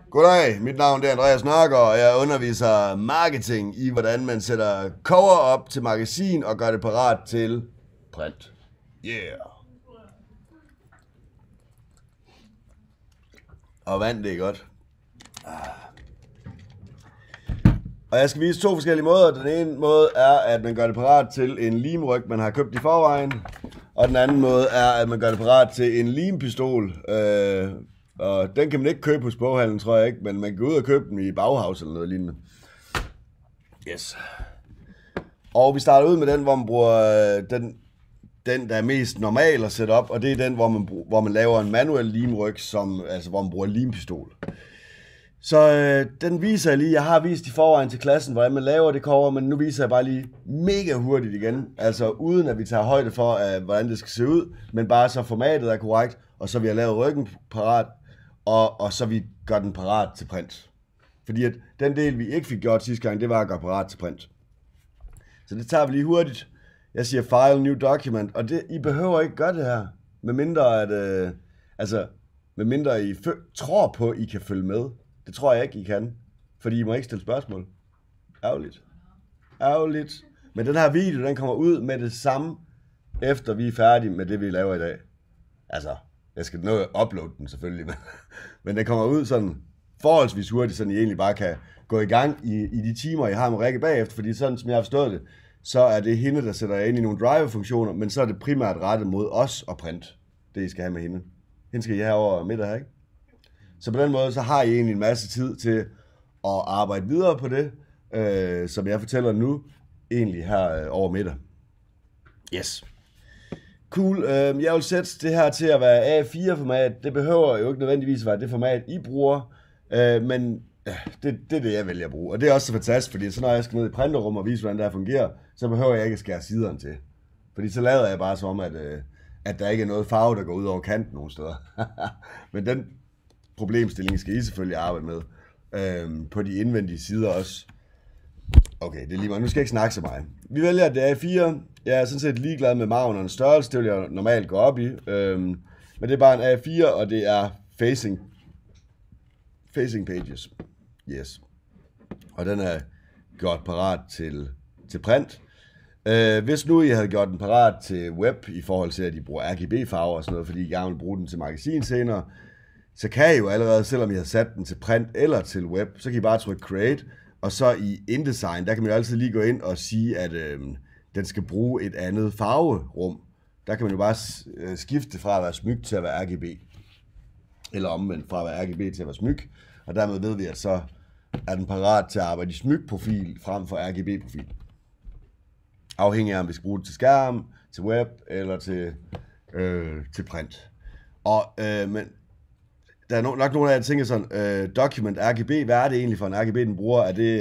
Goddag, mit navn er Andreas Nørgaard, og jeg underviser marketing i, hvordan man sætter cover op til magasin og gør det parat til print. Yeah! Og vand, det er godt. Og jeg skal vise to forskellige måder. Den ene måde er, at man gør det parat til en limryg, man har købt i forvejen. Og den anden måde er, at man gør det parat til en limpistol. Og den kan man ikke købe hos boghandlen, tror jeg ikke, men man kan gå ud og købe den i Bauhaus eller noget lignende. Yes. Og vi starter ud med den, hvor man bruger den der er mest normal at sætte op, og det er den, hvor man laver en manuel limryg, altså hvor man bruger limpistol. Så den viser jeg lige. Jeg har vist i forvejen til klassen, hvordan man laver det cover, men nu viser jeg bare lige mega hurtigt igen. Altså uden at vi tager højde for, hvordan det skal se ud, men bare så formatet er korrekt, og så vi har lavet ryggen parat, og så vi gør den parat til print. Fordi at den del, vi ikke fik gjort sidste gang, det var at gøre parat til print. Så det tager vi lige hurtigt. Jeg siger file, new document, og I behøver ikke gøre det her, medmindre I tror på, I kan følge med. Det tror jeg ikke, I kan, fordi I må ikke stille spørgsmål. Ærgerligt. Men den her video, den kommer ud med det samme, efter vi er færdige med det, vi laver i dag. Altså, jeg skal nå at uploade den selvfølgelig, men den kommer ud sådan forholdsvis hurtigt, så I egentlig bare kan gå i gang i de timer, jeg har med Rikke bagefter, fordi sådan som jeg har forstået det, så er det hende, der sætter ind i nogle driver-funktioner, men så er det primært rettet mod os og print, det I skal have med hende. Hende skal I have over middag her, ikke? Så på den måde, så har I egentlig en masse tid til at arbejde videre på det, som jeg fortæller nu, egentlig her over middag. Yes. Cool. Jeg vil sætte det her til at være A4-format. Det behøver jo ikke nødvendigvis være det format, I bruger, men det er det, jeg vælger at bruge. Og det er også så fantastisk, fordi så når jeg skal ned i printerrum og vise, hvordan det her fungerer, så behøver jeg ikke at skære siderne til. Fordi så lader jeg bare som om, at der ikke er noget farve, der går ud over kanten nogen steder. Men den problemstilling skal I selvfølgelig arbejde med. På de indvendige sider også. Okay, det er lige meget. Nu skal jeg ikke snakke så meget. Vi vælger, at det er A4. Jeg er sådan set ligeglad med margen og en størrelse. Det vil jeg normalt gå op i. Men det er bare en A4, og det er facing pages. Yes. Og den er gjort parat til print. Hvis nu I havde gjort den parat til web, i forhold til at I bruger RGB-farver og sådan noget, fordi I gerne vil bruge den til magasin senere, så kan I jo allerede, selvom I har sat den til print eller til web, så kan I bare trykke create, og så i InDesign, der kan man jo altid lige gå ind og sige, at den skal bruge et andet farverum. Der kan man jo bare skifte fra at være smyk til at være RGB. Eller omvendt fra at være RGB til at være smyk. Og dermed ved vi, at så er den parat til at arbejde i smykprofil frem for RGB-profil. Afhængig af, om vi skal bruge det til skærm, til web eller til print. Men der er nok nogle af jer, der tænker sådan, document RGB, hvad er det egentlig for en RGB, den bruger?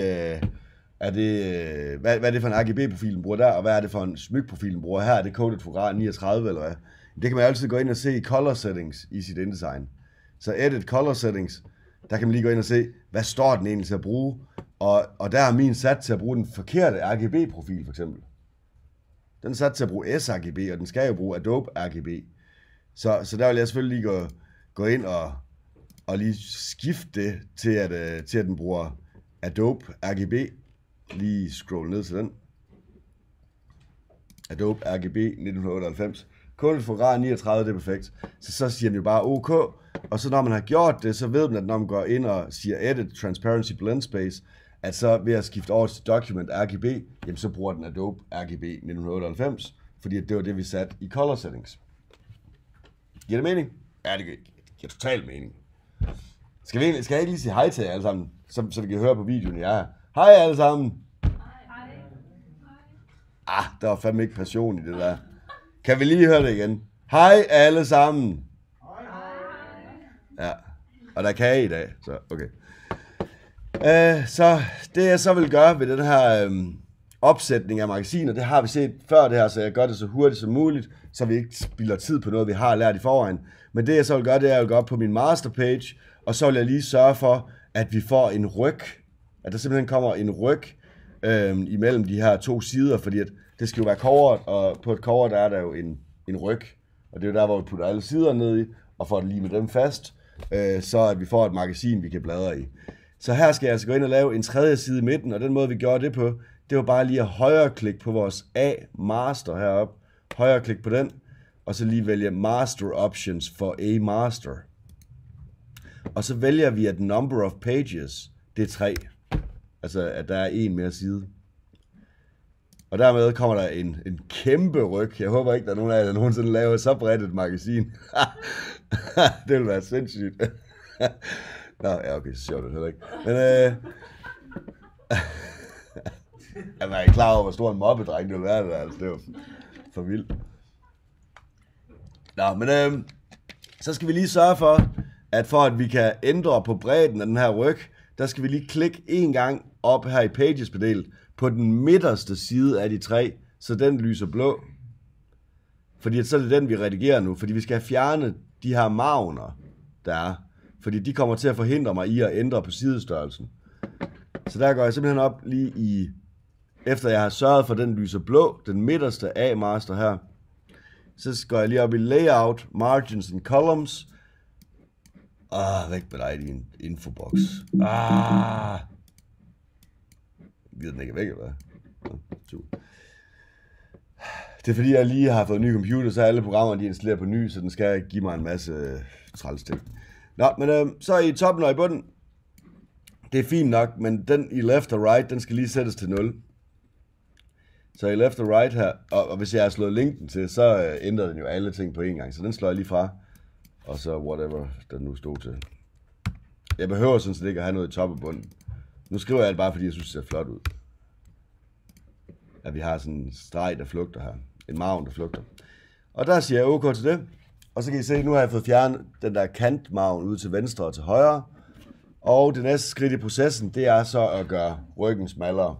Hvad er det for en RGB-profil, den bruger der, og hvad er det for en smykprofil, den bruger her? Er det coded for grad 39 eller hvad? Det kan man altid gå ind og se i color settings i sit InDesign. Så edit color settings, der kan man lige gå ind og se, hvad står den egentlig til at bruge? Og der er min sat til at bruge den forkerte RGB-profil for eksempel. Den er sat til at bruge sRGB, og den skal jo bruge Adobe RGB. Så der vil jeg selvfølgelig lige gå ind og lige skifte det til at den bruger Adobe RGB. Lige scroll ned til den. Adobe RGB 1998. Coded for grad 39, det er perfekt. Så siger den jo bare OK. Og så når man har gjort det, så ved den, at når man går ind og siger Edit Transparency Blend Space, at så ved at skifte over til Document RGB, jamen så bruger den Adobe RGB 1998, fordi det var det, vi satte i Color Settings. Giver det mening? Ja, det giver totalt mening. Skal jeg ikke lige sige hej til jer alle sammen, så vi kan høre på videoen, jeg er. Hej alle sammen! Hej! Der var fandme ikke passion i det der. Kan vi lige høre det igen? Hej alle sammen! Ja, og der kan I dag, så okay. Så det jeg så vil gøre ved den her opsætning af magasiner, det har vi set før det her, så jeg gør det så hurtigt som muligt, så vi ikke spilder tid på noget, vi har lært i forvejen. Men det jeg så vil gøre, det er, at jeg vil gå op på min masterpage, og så vil jeg lige sørge for, at vi får en ryg, at der simpelthen kommer en ryg imellem de her to sider, fordi at det skal jo være coveret, og på et cover der er der jo en ryg, og det er jo der, hvor vi putter alle sider ned i, og får det lige med dem fast. så at vi får et magasin, vi kan bladre i. Så her skal jeg altså gå ind og lave en tredje side i midten, og den måde, vi gjorde det på, det var bare lige at højreklikke på vores A-master heroppe. Højreklik på den, og så lige vælge Master Options for A-master. Og så vælger vi, at number of pages, det er 3. Altså, at der er en mere side. Og dermed kommer der en kæmpe ryg. Jeg håber ikke, der er nogen af jer, der nogensinde laver så bredt et magasin. Det vil være sindssygt. Nå, ja, okay, så sjovt det heller ikke. Men, jeg var ikke klar over, hvor stor en mobbedreng det ville være. Altså, det var for vildt. Nå, men så skal vi lige sørge for at vi kan ændre på bredden af den her ryg, der skal vi lige klikke en gang op her i Pages-panelet på den midterste side af de 3, så den lyser blå. Fordi så er det den, vi redigerer nu, fordi vi skal have fjernet de her marginer, der er. Fordi de kommer til at forhindre mig i at ændre på sidestørrelsen. Så der går jeg simpelthen op lige i, efter jeg har sørget for, at den lyser blå, den midterste A-master her, så går jeg lige op i Layout, Margins and Columns. Væk med dig i din infoboks. Gider den ikke væk, eller hvad? Det er fordi, jeg lige har fået en ny computer, så alle programmer, de installerer på ny, så den skal give mig en masse træls ting. Nå, men så i toppen og i bunden, det er fint nok, men den i left og right, den skal lige sættes til 0. Så i left og right her, og hvis jeg har slået linken til, så ændrer den jo alle ting på en gang, så den slår jeg lige fra. Og så whatever, der nu stod til. Jeg behøver sådan set ikke at have noget i top og bunden. Nu skriver jeg det bare, fordi jeg synes, det ser flot ud. At vi har sådan en streg, der flugter her. En margen, der flugter. Og der siger jeg OK til det. Og så kan I se, nu har jeg fået fjernet den der kantmargen ud til venstre og til højre. Og det næste skridt i processen, det er så at gøre ryggen smallere.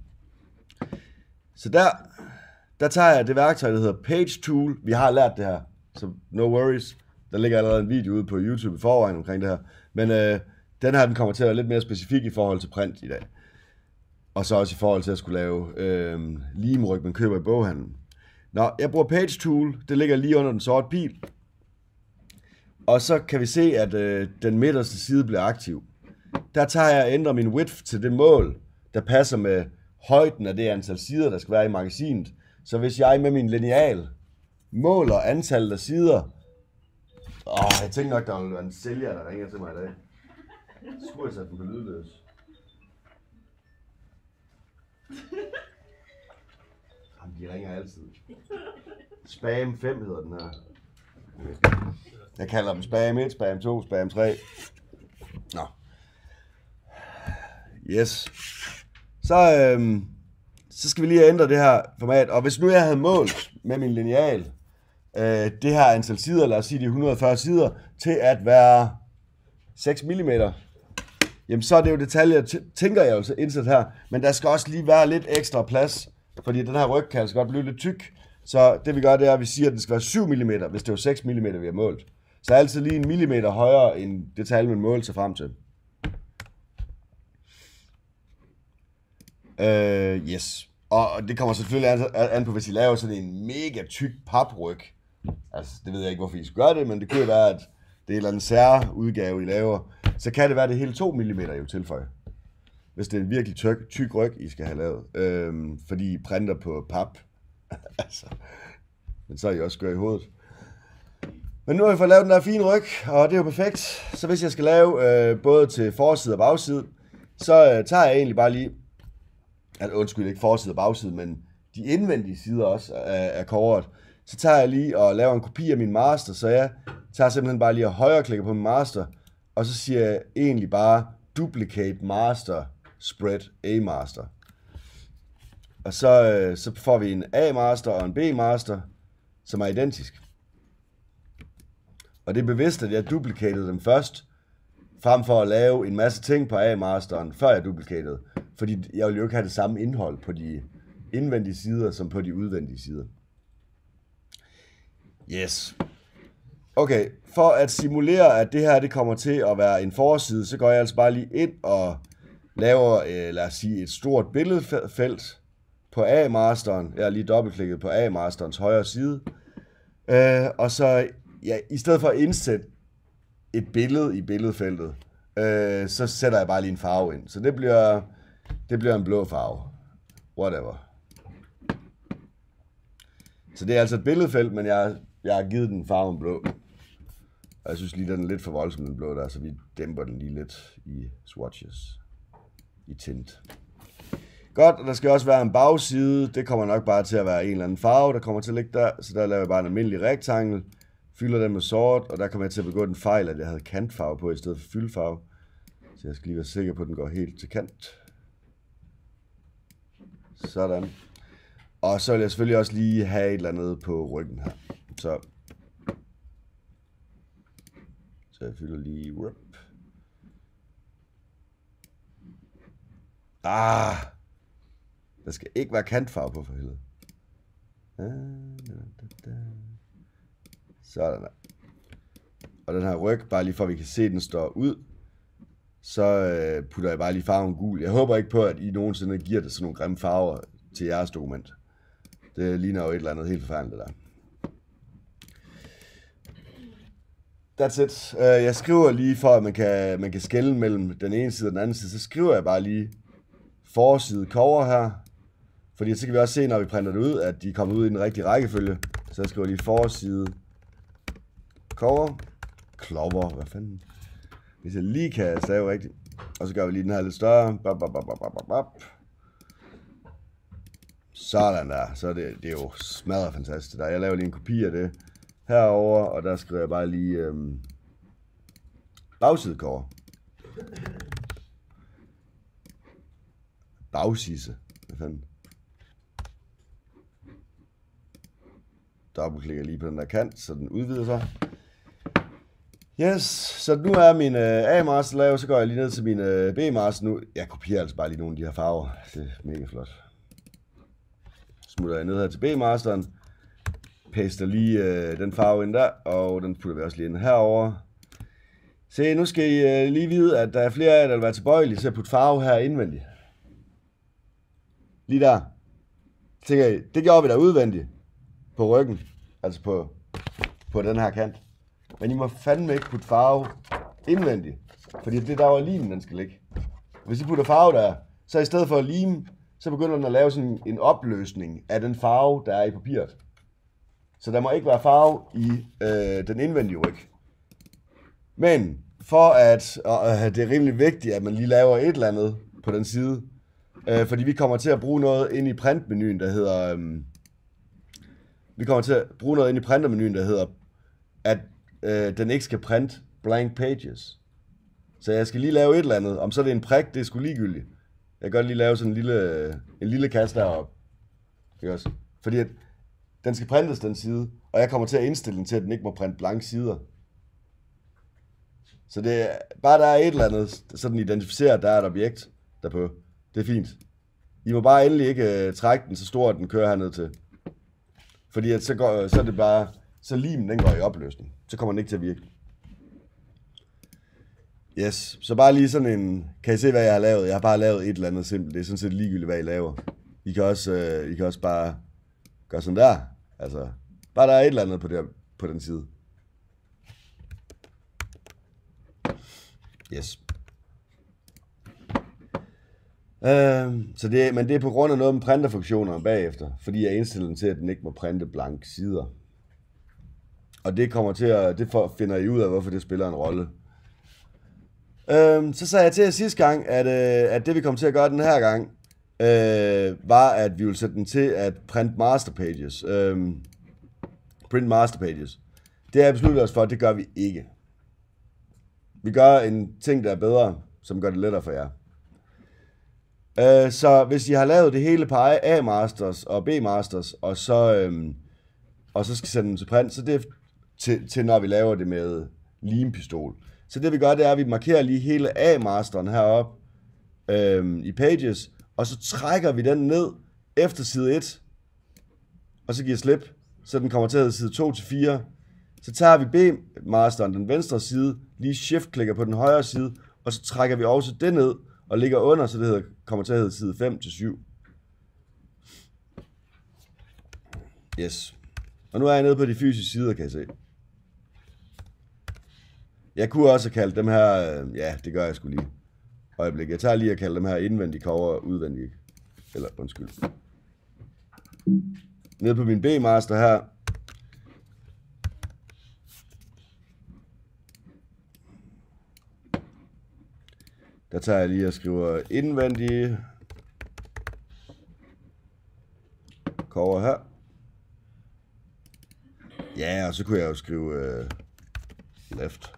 Så der tager jeg det værktøj, der hedder Page Tool. Vi har lært det her, så no worries. Der ligger allerede en video ude på YouTube i forvejen omkring det her. Men den her, den kommer til at være lidt mere specifik i forhold til print i dag. Og så også i forhold til at skulle lave limryg, man køber i boghandlen. Nå, jeg bruger Page Tool. Det ligger lige under den sorte pil. Og så kan vi se, at den midterste side bliver aktiv. Der tager jeg og ændrer min width til det mål, der passer med højden af det antal sider, der skal være i magasinet. Så hvis jeg med min lineal måler antallet af sider. Jeg tænkte nok, der ville være en sælger, der ringer til mig i dag. Så skulle jeg sætte den på lydløs. Jamen, de ringer altid. Spam 5 hedder den her. Jeg kalder dem spam 1, spam 2, spam 3. Nå. Yes. Så skal vi lige ændre det her format. Og hvis nu jeg havde målt med min lineal, det her antal sider, lad os sige de 140 sider, til at være 6 mm, jamen så er det jo detaljer, tænker jeg jo så indsat her, men der skal også lige være lidt ekstra plads, fordi den her ryg kan altså godt blive lidt tyk, så det vi gør, det er, at vi siger, at det skal være 7 mm, hvis det var 6 mm, vi har målt. Så altid lige en millimeter højere end det tal, man målte sig frem til. Yes. Og det kommer selvfølgelig an på, hvis I laver sådan en mega tyk papryg. Altså, det ved jeg ikke, hvorfor I skal gøre det, men det kunne jo være, at det er en eller anden særudgave, I laver. Så kan det være, det hele 2 mm, I vil tilføje. Hvis det er en virkelig tyk ryg, I skal have lavet. Fordi I printer på pap. Altså, men så er I også skør i hovedet. Men nu har vi fået lavet den der fine ryg, og det er jo perfekt. Så hvis jeg skal lave både til forside og bagside, så tager jeg egentlig bare lige, undskyld, ikke forside og bagside, men de indvendige sider også af coveret. Så tager jeg lige og laver en kopi af min master, så jeg tager simpelthen bare lige og højreklikker på min master, og så siger jeg egentlig bare duplicate master spread A-master. Og så får vi en A-master og en B-master, som er identisk. Og det er bevidst, at jeg duplicated dem først, frem for at lave en masse ting på A-masteren, før jeg duplicated. Fordi jeg vil jo ikke have det samme indhold på de indvendige sider, som på de udvendige sider. Yes. Okay, for at simulere, at det her det kommer til at være en forside, så går jeg altså bare lige ind og laver, lad os sige, et stort billedfelt på A-masteren. Jeg har lige dobbeltklikket på A-masterens højre side. Og så, ja, i stedet for at indsætte et billede i billedfeltet, så sætter jeg bare lige en farve ind. Så det bliver en blå farve. Whatever. Så det er altså et billedfelt, men jeg har givet den farven blå. Og jeg synes lige, den er lidt for voldsom, den blå der, så vi dæmper den lige lidt i swatches. I tint. Godt, og der skal også være en bagside. Det kommer nok bare til at være en eller anden farve, der kommer til at ligge der. Så der laver jeg bare en almindelig rektangel. Fylder den med sort, og der kommer jeg til at begå den fejl, at jeg havde kantfarve på i stedet for fyldfarve. Så jeg skal lige være sikker på, at den går helt til kant. Sådan. Og så vil jeg selvfølgelig også lige have et eller andet på ryggen her. Så jeg fylder lige rip. Der skal ikke være kantfarve på for helvede. Sådan der. Og den her ryg, bare lige for at vi kan se, at den står ud, så putter jeg bare lige farven gul. Jeg håber ikke på, at I nogensinde giver det sådan nogle grimme farver til jeres dokument. Det ligner jo et eller andet helt forfærdeligt der. That's it. Jeg skriver lige, for at man kan skelne mellem den ene side og den anden side, så skriver jeg bare lige forside cover her. Fordi så kan vi også se, når vi printer det ud, at de er kommet ud i den rigtige rækkefølge. Så jeg skriver lige forside cover. Clover, hvad fanden? Hvis jeg lige kan stave rigtigt. Og så gør vi lige den her lidt større. Sådan der. Så det er jo smadret fantastisk der. Jeg laver lige en kopi af det herover, og der skriver jeg bare lige bagside cover. Bagsisse. Hvad fanden? Dobbeltklikker lige på den der kant, så den udvider sig. Yes, så nu er min A-master lavet, så går jeg lige ned til min B-master nu. Jeg kopierer altså bare lige nogle af de her farver. Det er mega flot. Smutter jeg ned her til B-masteren. Paster lige den farve ind der, og den putter vi også lige ind herover. Se, nu skal I lige vide, at der er flere af jer, der vil være tilbøjelige til at putte farve her indvendigt. Lige der. Tænker I, det gjorde vi der udvendigt. På ryggen. Altså på den her kant. Men I må fandme ikke putte farve indvendigt. Fordi det er der, hvor limen den skal ligge. Hvis I putter farve der, så i stedet for at lime, så begynder den at lave sådan en opløsning af den farve, der er i papiret. Så der må ikke være farve i den indvendige ryg. Men for at det er rimelig vigtigt, at man lige laver et eller andet på den side. Fordi vi kommer til at bruge noget ind i printmenuen, der hedder... der hedder, at den ikke skal printe blank pages. Så jeg skal lige lave et eller andet. Om så det er en prik, det er sgu ligegyldigt. Jeg kan godt lige lave sådan en lille kasse deroppe. Ikke også? Fordi at den skal printes den side, og jeg kommer til at indstille den til, at den ikke må printe blanke sider. Så det er bare der er et eller andet, så den identificerer, at der er et objekt derpå. Det er fint. I må bare endelig ikke trække den så stor, at den kører herned til. Fordi at så er det bare, så limen den går i opløsning. Så kommer den ikke til at virke. Yes, så bare lige sådan en, kan I se hvad jeg har lavet? Jeg har bare lavet et eller andet simpelt. Det er sådan set ligegyldigt hvad I laver. I kan også bare gøre sådan der. Altså, bare der er et eller andet på den side. Yes. Men det er på grund af noget med printerfunktionerne bagefter, fordi jeg indstiller den til, at den ikke må printe blanke sider. Og det finder I ud af, hvorfor det spiller en rolle. Så sagde jeg til jer sidste gang, at det vi kom til at gøre den her gang, var at vi ville sætte den til at print master pages. Print master pages. Det har jeg besluttet os for, at det gør vi ikke. Vi gør en ting, der er bedre, som gør det lettere for jer. Så hvis I har lavet det hele på A-masters og B-masters, og så skal sende dem til print, så det er til når vi laver det med limpistol. Så det vi gør, det er, at vi markerer lige hele A-masteren heroppe i pages, og så trækker vi den ned efter side 1, og så giver slip, så den kommer til at hedde side 2 til 4. Så tager vi B-masteren, den venstre side, lige shift-klikker på den højre side, og så trækker vi også det ned, og ligger under, så det kommer til at hedde side 5 til 7. Yes. Og nu er jeg nede på de fysiske sider, kan I se. Jeg kunne også have kaldt dem her, ja, det gør jeg sgu lige. Øjeblik, jeg tager lige at kalde dem her indvendige cover og udvendige. Eller, undskyld. Nede på min B-master her. Der tager jeg lige og skriver indvendige cover her. Ja, og så kunne jeg jo skrive left.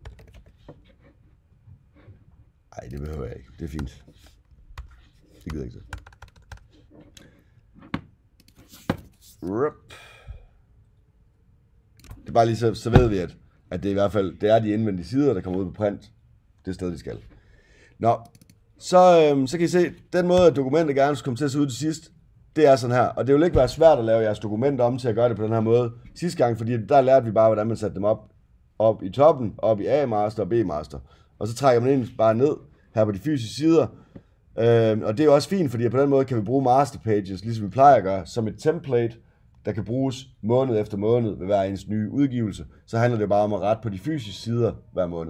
Ej, det behøver jeg ikke. Det er fint. Det gider jeg ikke så. Det er bare lige så ved vi, at det i hvert fald det er de indvendige sider, der kommer ud på print. Det sted, de skal. Nå, så kan I se, den måde, at dokumentet gerne skal komme til at se ud til sidst, det er sådan her. Og det vil ikke være svært at lave jeres dokumenter om til at gøre det på den her måde sidste gang, fordi der lærte vi bare, hvordan man satte dem op i toppen, op i A-master og B-master. Og så trækker man ind bare ned her på de fysiske sider. Og det er jo også fint, fordi på den måde kan vi bruge master pages, ligesom vi plejer at gøre, som et template, der kan bruges måned efter måned ved hver ens nye udgivelse. Så handler det bare om at rette på de fysiske sider hver måned.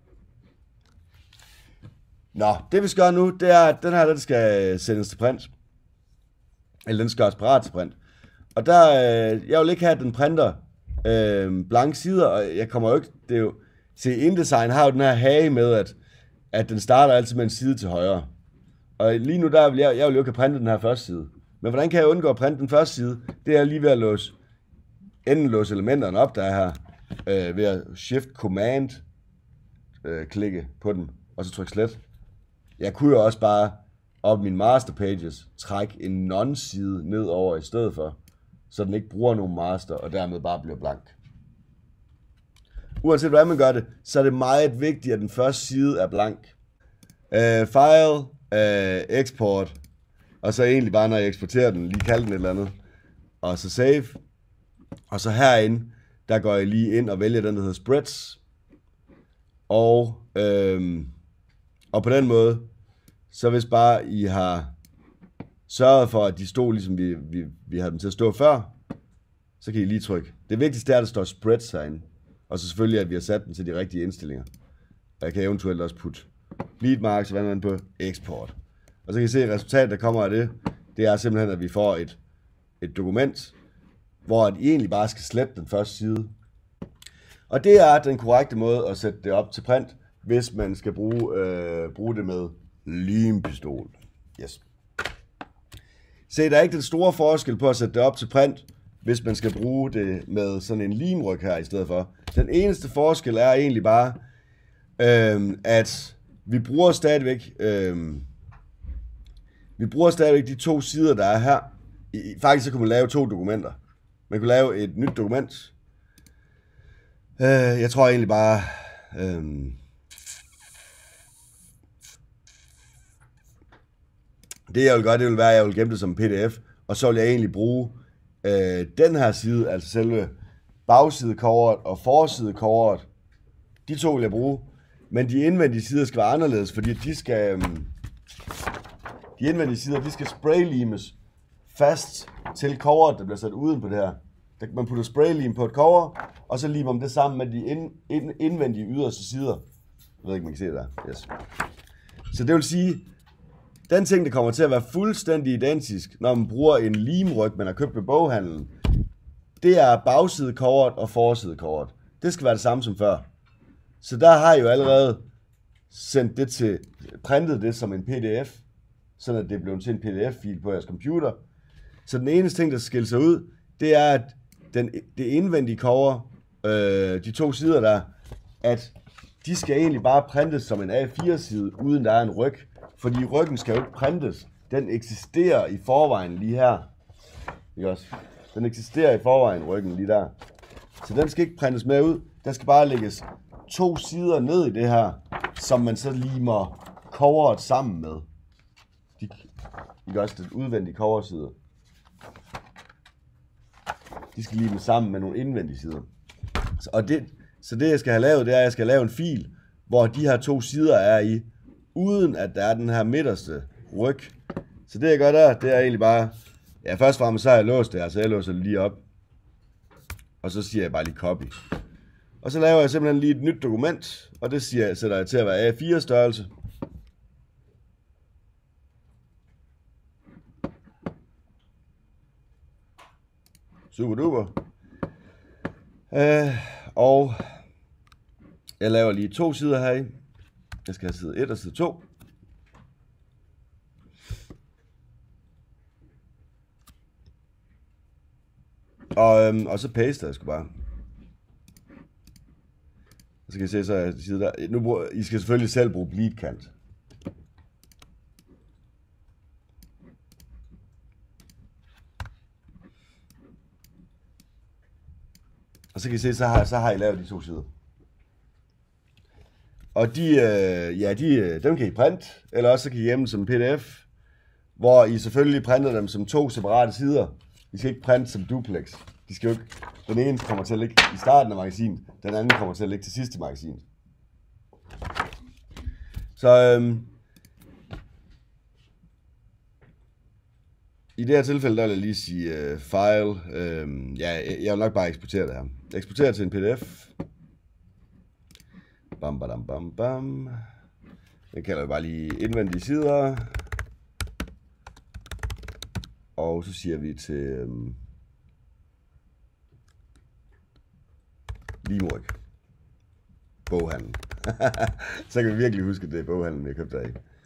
Nå, det vi skal gøre nu, det er, at den her, den skal sendes til print. Eller den skal gøres parat til print. Og der, jeg vil ikke have, at den printer blanke sider, og jeg kommer jo ikke, det er jo, se, InDesign har jo den her hage med, at den starter altid med en side til højre. Og lige nu, der vil jeg vil jo ikke have printet den her første side. Men hvordan kan jeg undgå at printe den første side? Det er lige ved at låse elementerne op, der er her, ved at Shift-Command klikke på den, og så trykke slet. Jeg kunne jo også bare op i min master pages trække en non-side ned over i stedet for, så den ikke bruger nogen master, og dermed bare bliver blank. Uanset hvordan man gør det, så er det meget vigtigt, at den første side er blank. File, export, og så egentlig bare, når jeg eksporterer den, lige kalde den et eller andet, og så save. Og så herinde, der går jeg lige ind og vælger den, der hedder spreads. Og på den måde, så hvis bare I har sørget for, at de stod, ligesom vi havde dem til at stå før, så kan I lige trykke. Det vigtigste er, at der står spreads herinde. Og så selvfølgelig, at vi har sat den til de rigtige indstillinger. Og jeg kan eventuelt også putte bleed marks, så vender man på export. Og så kan I se, at resultatet, der kommer af det, det er simpelthen, at vi får et dokument, hvor I egentlig bare skal slette den første side. Og det er den korrekte måde at sætte det op til print, hvis man skal bruge det med limpistol. Yes. Se, der er ikke den store forskel på at sætte det op til print, hvis man skal bruge det med sådan en limryg her i stedet for. Den eneste forskel er egentlig bare, at vi bruger stadigvæk de to sider, der er her. Faktisk så kunne man lave to dokumenter. Man kunne lave et nyt dokument. Jeg tror egentlig bare... det jeg vil gøre, det vil være, at jeg vil gemme det som pdf. Og så vil jeg egentlig bruge den her side, altså selve bagsidecoveret og forsidecoveret. De to vil jeg bruge. Men de indvendige sider skal være anderledes, fordi de indvendige sider, de skal spraylimes fast til coveret, der bliver sat uden på det her. Man putter spraylim på et cover, og så limer man det sammen med de indvendige yderste sider. Jeg ved ikke, man kan se det der. Yes. Så det vil sige, den ting, der kommer til at være fuldstændig identisk, når man bruger en limryg, man har købt ved boghandlen, det er bagsidecoveret og forsidecoveret. Det skal være det samme som før. Så der har jeg jo allerede sendt det til, printet det som en pdf, sådan at det er blevet til en pdf-fil på jeres computer. Så den eneste ting, der skiller sig ud, det er, at det indvendige cover, de to sider der, at de skal egentlig bare printes som en A4-side, uden der er en ryg. Fordi ryggen skal jo ikke printes. Den eksisterer i forvejen lige her. Ikke også? Den eksisterer i forvejen, ryggen lige der. Så den skal ikke printes med ud. Der skal bare lægges to sider ned i det her, som man så limer coveret sammen med. Ikke også den udvendige coversider. De skal limes sammen med nogle indvendige sider. Så det jeg skal have lavet, det er, at jeg skal lave en fil, hvor de her to sider er i, uden at der er den her midterste ryg. Så det jeg gør der, det er egentlig bare, ja, først og fremmest så har jeg låst det her, så jeg låser det lige op. Og så siger jeg bare lige copy. Og så laver jeg simpelthen lige et nyt dokument, og det sætter jeg til at være A4 størrelse. Super duper. Og jeg laver lige 2 sider her i. Jeg skal have side 1 og side 2. Og så paster jeg sgu bare. Så kan I se, så er side der. I skal selvfølgelig selv bruge bleedkant. Og så kan I se, så har I lavet de 2 sider. Og dem kan I printe, eller også så kan I gemme dem som pdf, hvor I selvfølgelig printer dem som 2 separate sider. I skal ikke printe som duplex. De skal jo ikke, den ene kommer til at ligge i starten af magasinet, den anden kommer til at ligge til sidst i magasinet. Så i det her tilfælde, der vil jeg lige sige file. Jeg vil nok bare eksportere det her. Eksportere til en pdf. Bam, bam, bam, bam. Den kalder vi bare lige indvendige sider. Og så siger vi til limryg. Boghandel. Så kan vi virkelig huske, at det er boghandlen, vi har købt af.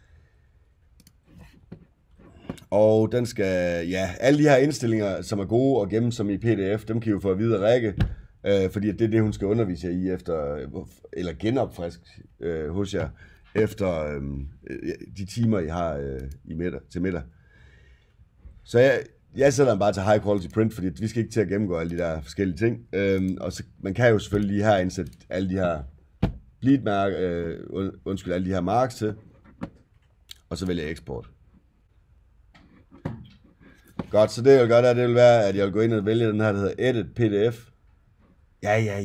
Og den skal, alle de her indstillinger, som er gode og gemme som i pdf, dem kan I jo få at vide af Rikke. Fordi det er det, hun skal undervise jer i efter, eller genopfrisk hos jer, efter de timer, I har til middag. Så jeg sætter den bare til high quality print, fordi vi skal ikke til at gennemgå alle de der forskellige ting. Og så, man kan jo selvfølgelig lige her indsætte alle de her alle de her marks til. Og så vælger jeg eksport. Godt, så det jeg vil gøre der, det vil være, at jeg vil gå ind og vælge den her, der hedder Edit PDF. Ja.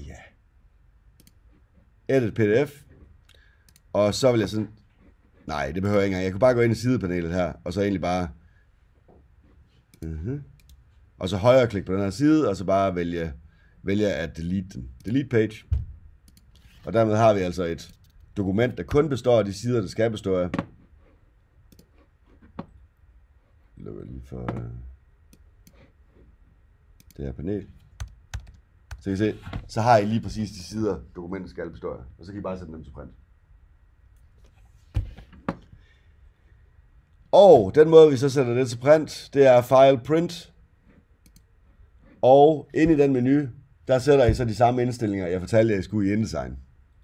Edit PDF. Og så vil jeg sådan... Nej, det behøver jeg ikke engang. Jeg kunne bare gå ind i sidepanelet her, og så egentlig bare... Og så højre klik på den her side, og så bare vælge at delete den. Delete page. Og dermed har vi altså et dokument, der kun består af de sider, der skal bestå af. Lukker lige for det her panel. Så kan I se, så har I lige præcis de sider, dokumentet skal bestå af. Og så kan I bare sætte dem til print. Og den måde, vi så sætter det til print, det er File Print. Og inde i den menu, der sætter I så de samme indstillinger, jeg fortalte jer, I skulle i InDesign.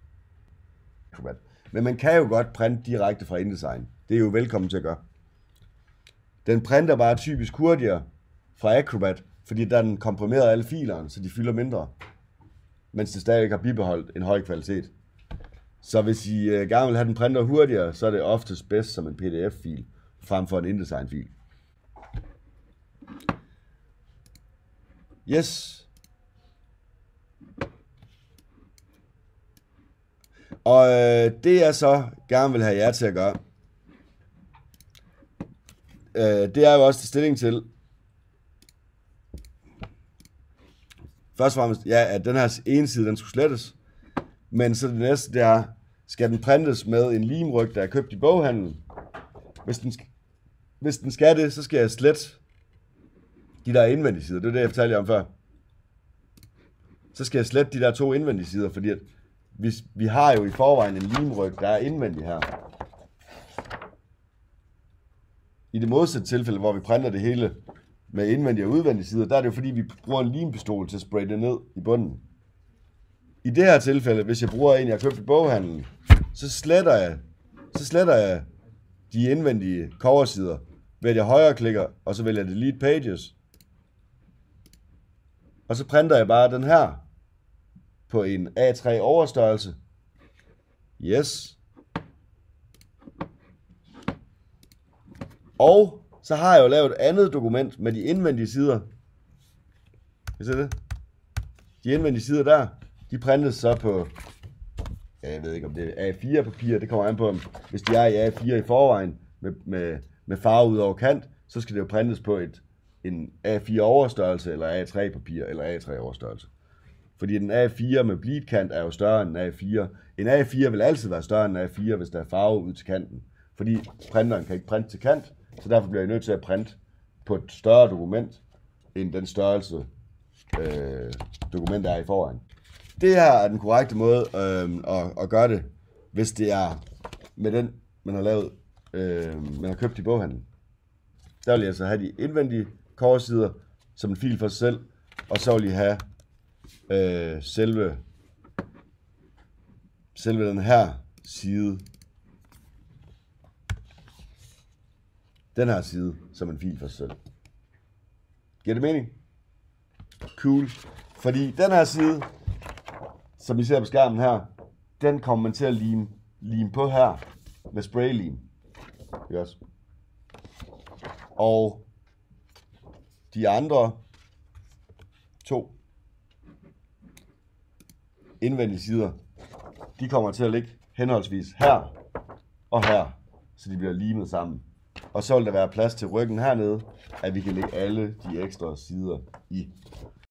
Men man kan jo godt printe direkte fra InDesign. Det er jo velkommen til at gøre. Den printer bare typisk hurtigere fra Acrobat, fordi der er den komprimeret alle filerne, så de fylder mindre. Mens det stadig har bibeholdt en høj kvalitet. Så hvis I gerne vil have den printer hurtigere, så er det oftest bedst som en PDF-fil, frem for en InDesign-fil. Yes. Og det jeg så gerne vil have jer til at gøre, det er jo også til stilling til, først og fremmest, at den her ene side, den skulle slettes, men så det næste, det er, skal den printes med en limryg, der er købt i boghandlen. Hvis den skal det, så skal jeg slette de der indvendige sider. Det er det, jeg fortalte jer om før. Så skal jeg slette de der 2 indvendige sider, fordi at vi har jo i forvejen en limryg, der er indvendig her. I det modsatte tilfælde, hvor vi printer det hele med indvendige og udvendige sider, der er det jo fordi, vi bruger en limpistol til at spraye det ned i bunden. I det her tilfælde, hvis jeg bruger en, jeg har købt i boghandlen, så sletter jeg de indvendige coversider, vælger højre klikker, og så vælger jeg delete pages. Og så printer jeg bare den her på en A3 overstørrelse. Yes. Og så har jeg jo lavet et andet dokument med de indvendige sider. Kan I se det? De indvendige sider der, de printes så på, jeg ved ikke om det er A4 papir, det kommer an på, hvis de er i A4 i forvejen med farve ud over kant, så skal det jo printes på en A4 overstørrelse, eller A3 papir, eller A3 overstørrelse. Fordi en A4 med bleedkant er jo større end en A4. En A4 vil altid være større end en A4, hvis der er farve ud til kanten. Fordi printeren kan ikke printe til kant, så derfor bliver jeg nødt til at printe på et større dokument, end den størrelse dokument er i forvejen. Det her er den korrekte måde at gøre det, hvis det er med den, man har lavet, man har købt i boghandlen. Der vil jeg så have de indvendige korssider som en fil for sig selv, og så vil jeg have selve den her side, som en fil for sig selv. Giver det mening? Cool. Fordi den her side, som I ser på skærmen her, den kommer man til at lime på her med spraylim. Yes. Og de andre 2 indvendige sider, de kommer til at ligge henholdsvis her og her, så de bliver limet sammen. Og så vil der være plads til ryggen hernede, at vi kan lægge alle de ekstra sider i.